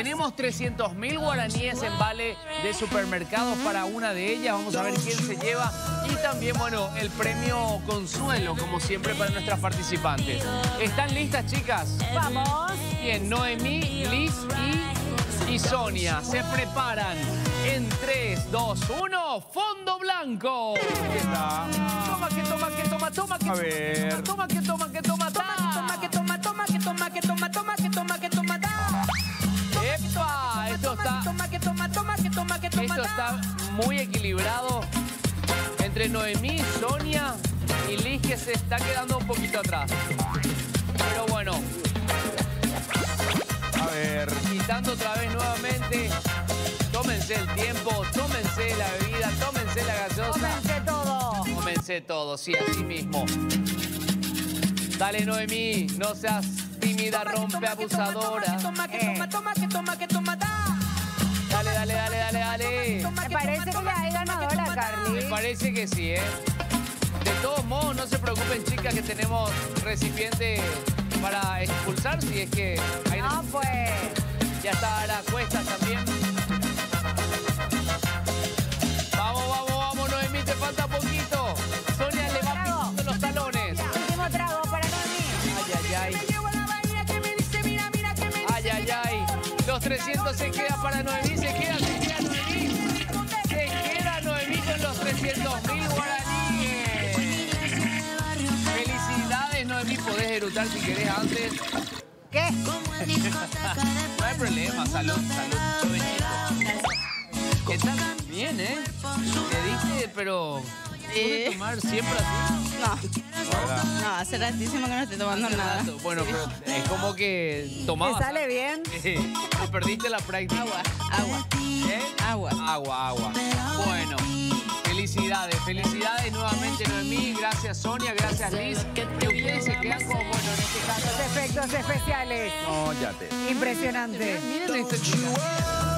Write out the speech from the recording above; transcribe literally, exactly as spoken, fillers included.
Tenemos trescientos mil guaraníes en vale de supermercados para una de ellas. Vamos a ver quién se lleva. Y también, bueno, el premio consuelo, como siempre, para nuestras participantes. ¿Están listas, chicas? Vamos. Bien, Noemí, Liz y, y Sonia se preparan en tres, dos, uno, fondo blanco. ¿Qué está? Toma, que toma, que toma, toma, que A ver. toma, que toma, que toma, Toma, que toma, toma, que toma, que toma, toma, que toma, que toma, da. ¡Epa! Esto está, Toma, que toma, toma, que toma, que toma, esto da. está muy equilibrado entre Noemí, Sonia y Liz, que se está quedando un poquito atrás. Pero bueno, A ver. quitando otra vez nuevamente. Tómense el tiempo, tómense la bebida, tómense la gaseosa. Tómense todo. Tómense todo, sí, así mismo. Dale, Noemí, no seas tímida, rompe abusadora. Toma, que toma, toma, que toma, que toma, da. Dale, dale, dale, dale, dale. Me parece que ya hay ganadora, Me Carly. parece que sí, ¿eh? De todos modos, no se preocupen, chicas, que tenemos recipiente para expulsar, si es que hay... No, pues. Ya está a cuestas también. Vamos, vamos, vamos, Noemí, te falta poquito. Sonia le va pisando los talones. Último trago para Noemí. Ay, ay, ay. Ay, ay, ay. Los trescientos se quedan para Noemí, se queda, se queda Noemí. Se queda Noemí con los trescientos mil guaraníes. Felicidades, Noemí. Podés eructar si querés antes. ¿Qué? No hay problema, salud, salud, provechito. ¿Qué tal? Bien, ¿eh? Te diste, pero... ¿Puedes tomar siempre así? No, no, hace ratísimo que no estoy tomando nada. Bueno, pero es como que ¿Te tomabas... sale bien? Eh, te perdiste la práctica. Agua, agua, ¿Eh? agua. Agua, agua. Bueno, felicidades, felicidades nuevamente, Noemí. Gracias, Sonia, gracias, Liz. Y ustedes se quedan como, bueno, en este caso... Los efectos especiales. No, ya te. Impresionante. Miren esta chica.